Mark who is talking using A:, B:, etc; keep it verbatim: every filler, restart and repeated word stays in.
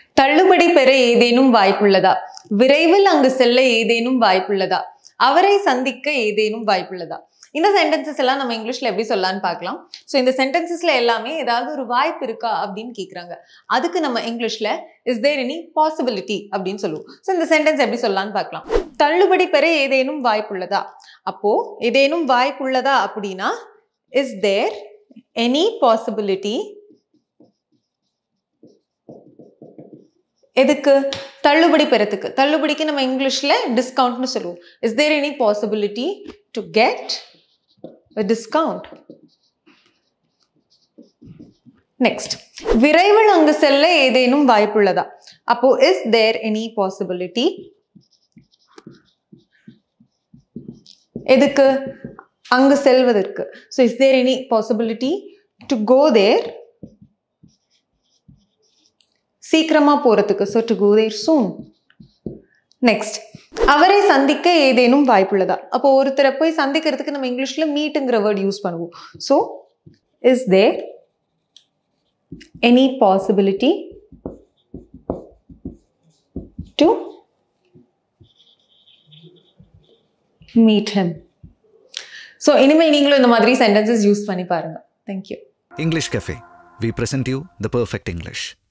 A: தள்ளுபடி பெற ஏதேனும் வாய்ப்புள்ளதா? விரைவில் அங்கு செல்ல ஏதேனும் வாய்ப்புள்ளதா? அவரை சந்திக்க ஏதேனும் வாய்ப்புள்ளதா? இந்த சென்டென்சஸ் எல்லாம் நம்ம இங்கிலீஷ்ல எப்படி சொல்லலாம்னு பார்க்கலாம். ஸோ இந்த சென்டென்சஸ்ல எல்லாமே ஏதாவது ஒரு வாய்ப்பு இருக்கா அப்படின்னு கேட்குறாங்க. அதுக்கு நம்ம இங்கிலீஷ்ல இஸ் தேர் எனி பாசிபிலிட்டி அப்படின்னு சொல்லுவோம். ஸோ இந்த சென்டென்ஸ் எப்படி சொல்லலாம்னு பார்க்கலாம். தள்ளுபடி பெற ஏதேனும் வாய்ப்புள்ளதா? அப்போ ஏதேனும் வாய்ப்புள்ளதா அப்படின்னா இஸ் தேர் எனி பாசிபிலிட்டி. எதுக்கு? தள்ளுபடி பெறத்துக்கு. தள்ளுபடிக்கு நம்ம இங்கிலீஷ்ல டிஸ்கவுண்ட்னு சொல்லுவோம். Is there any possibility to get a discount? Next, விரைவில் அங்கு செல்ல ஏதேனும் வாய்ப்புள்ளதா? அப்போ is there any possibility? எதுக்கு? அங்கு செல்வதற்கு. So is there any possibility to go there? சீக்கிரமா போறதுக்கு. So to go there soon. Next, அவரை சந்திக்க ஏதேனும் வாய்ப்புள்ளதா? அப்போ ஒருத்தரை போய் சந்திக்கிறதுக்கு நம்ம இங்கிலீஷ்ல மீட்ங்கிற வேர்ட் யூஸ் பண்ணுவோம். So is there any possibility to meet him? So இனிமே நீங்களும் இந்த மாதிரி sentences யூஸ் பண்ணி பாருங்க. Thank you.
B: English Cafe. We present you the perfect English.